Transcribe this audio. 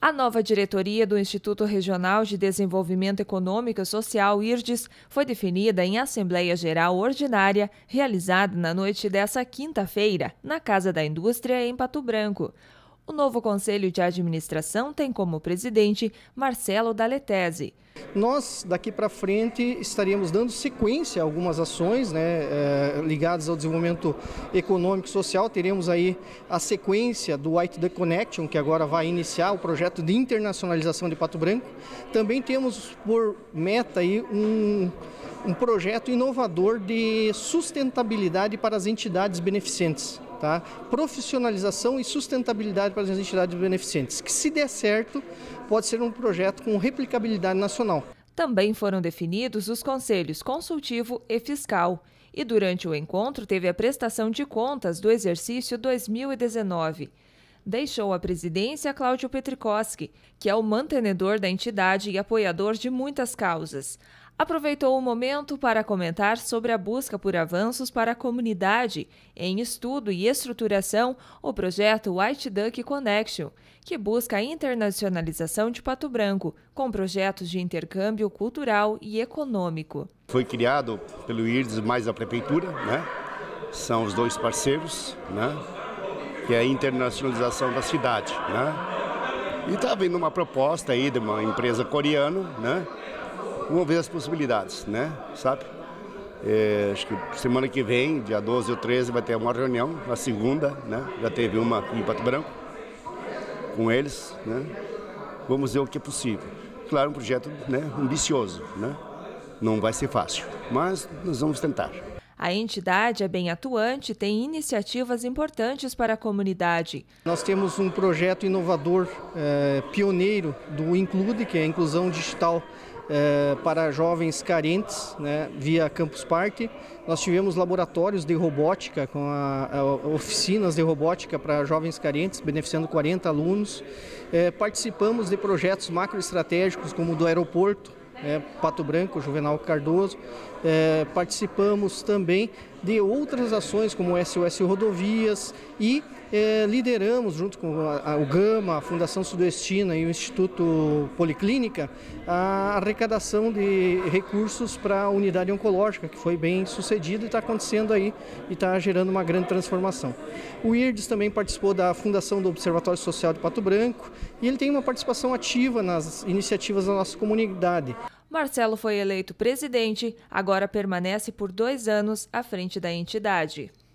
A nova diretoria do Instituto Regional de Desenvolvimento Econômico e Social, IRDES, foi definida em Assembleia Geral Ordinária, realizada na noite desta quinta-feira, na Casa da Indústria, em Pato Branco. O novo Conselho de Administração tem como presidente Marcelo Daletesi. Nós, daqui para frente, estaríamos dando sequência a algumas ações ligadas ao desenvolvimento econômico e social. Teremos aí a sequência do White Duck Connection, que agora vai iniciar o projeto de internacionalização de Pato Branco. Também temos por meta aí um projeto inovador de sustentabilidade para as entidades beneficentes. Tá? Profissionalização e sustentabilidade para as entidades beneficentes, que se der certo, pode ser um projeto com replicabilidade nacional. Também foram definidos os conselhos consultivo e fiscal. E durante o encontro teve a prestação de contas do exercício 2019. Deixou a presidência Cláudio Petrikowski, que é o mantenedor da entidade e apoiador de muitas causas. Aproveitou o momento para comentar sobre a busca por avanços para a comunidade, em estudo e estruturação, o projeto White Duck Connection, que busca a internacionalização de Pato Branco, com projetos de intercâmbio cultural e econômico. Foi criado pelo IRDES mais a prefeitura, né? São os dois parceiros, né? Que é a internacionalização da cidade, né? E está vindo uma proposta aí de uma empresa coreana, né? Vamos ver as possibilidades, né? Sabe? Acho que semana que vem, dia 12 ou 13, vai ter uma reunião, a segunda, né? Já teve uma aqui em Pato Branco, com eles, né? Vamos ver o que é possível. Claro, um projeto, né, ambicioso, né? Não vai ser fácil, mas nós vamos tentar. A entidade é bem atuante e tem iniciativas importantes para a comunidade. Nós temos um projeto inovador, pioneiro do Include, que é a inclusão digital para jovens carentes, né, via Campus Party. Nós tivemos laboratórios de robótica, com oficinas de robótica para jovens carentes, beneficiando 40 alunos. Participamos de projetos macroestratégicos, como o do aeroporto, Pato Branco, Juvenal Cardoso. Participamos também de outras ações como o SOS Rodovias e lideramos, junto com o Gama, a Fundação Sudestina e o Instituto Policlínica, a arrecadação de recursos para a unidade oncológica, que foi bem sucedida e está acontecendo aí e está gerando uma grande transformação. O IRDES também participou da fundação do Observatório Social de Pato Branco e ele tem uma participação ativa nas iniciativas da nossa comunidade. Marcelo foi eleito presidente, agora permanece por 2 anos à frente da entidade.